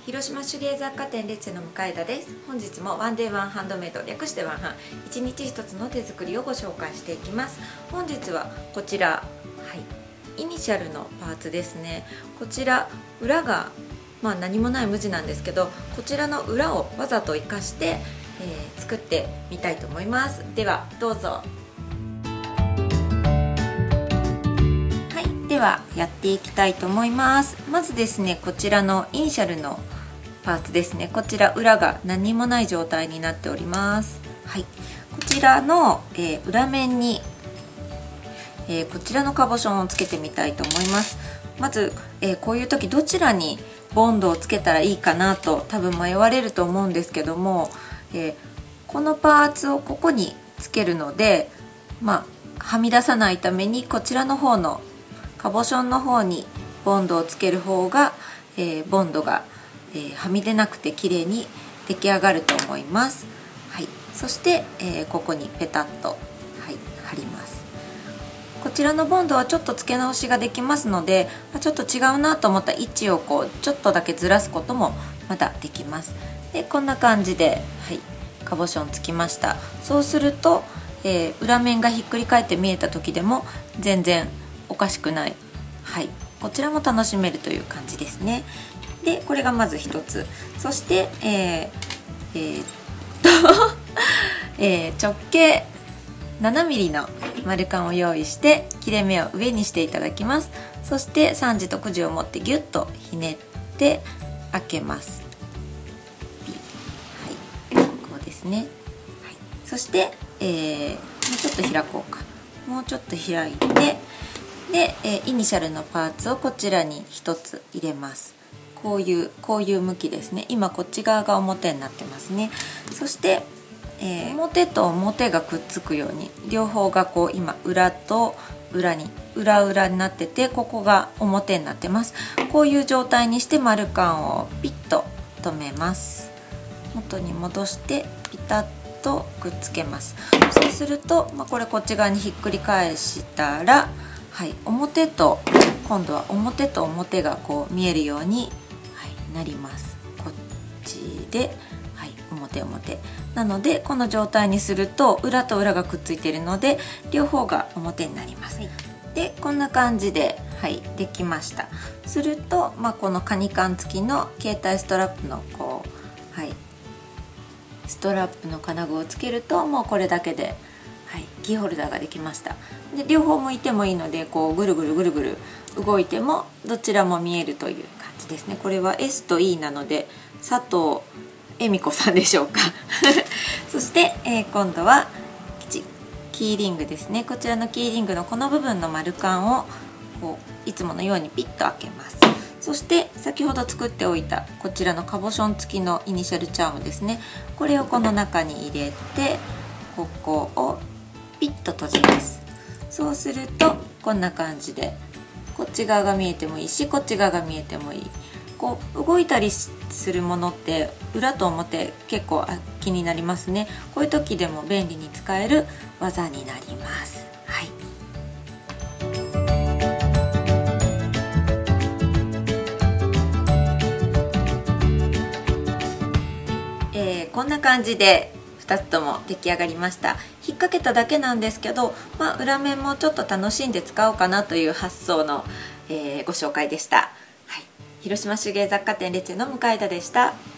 広島手芸雑貨店レチェの向田です。本日もワンデーワンハンドメイド、略してワンハン、一日一つの手作りをご紹介していきます。本日はこちら、イニシャルのパーツですね。こちら裏が何もない無地なんですけど、こちらの裏をわざと生かして、作ってみたいと思います。ではどうぞ。ではやっていきたいと思います。まずですね、こちらのイニシャルのパーツですね。こちら裏が何もない状態になっております。こちらの、裏面に、こちらのカボションをつけてみたいと思います。まず、こういう時どちらにボンドをつけたらいいかなと多分迷われると思うんですけども、このパーツをここにつけるので、はみ出さないためにこちらの方のカボションの方にボンドをつける方が、ボンドが、はみ出なくて綺麗に出来上がると思います。そして、ここにペタッと、貼ります。こちらのボンドはちょっと付け直しができますので、ちょっと違うなと思った位置をちょっとだけずらすこともまだできます。でこんな感じで、カボションつきました。そうすると、裏面がひっくり返って見えた時でも全然おかしくない、こちらも楽しめるという感じですね。でこれがまず一つ。そして、直径7mm の丸カンを用意して切れ目を上にしていただきます。そして3時と9時を持ってギュッとひねって開けます。こうですね。そして、もうちょっと開こうか。もうちょっと開いて、で、イニシャルのパーツをこちらに1つ入れます。こういう向きですね。今こっち側が表になってますね。そして、表と表がくっつくように両方が今裏と裏に裏になってて、ここが表になってます。こういう状態にして丸カンをピッと留めます。元に戻してピタッとくっつけます。そうすると、これこっち側にひっくり返したら、表と今度は表と表が見えるように、なります。こっちで、表なのでこの状態にすると裏と裏がくっついているので両方が表になります。でこんな感じで、できました。すると、このカニカン付きの携帯ストラップのストラップの金具をつけるともうこれだけで、キーホルダーができました。で両方向いてもいいのでぐるぐる動いてもどちらも見えるという感じですね。これは S と E なので佐藤恵美子さんでしょうかそして、今度はキーリングですね。こちらのキーリングのこの部分の丸カンをいつものようにピッと開けます。そして先ほど作っておいたこちらのカボション付きのイニシャルチャームですね。これをこの中に入れてここをピッと閉じます。そうするとこんな感じでこっち側が見えてもいいしこっち側が見えてもいい。動いたりするものって裏と表結構気になりますね。こういう時でも便利に使える技になります。こんな感じで2つとも出来上がりました。引っ掛けただけなんですけど、裏面もちょっと楽しんで使おうかなという発想の、ご紹介でした。広島手芸雑貨店レチェの向田でした。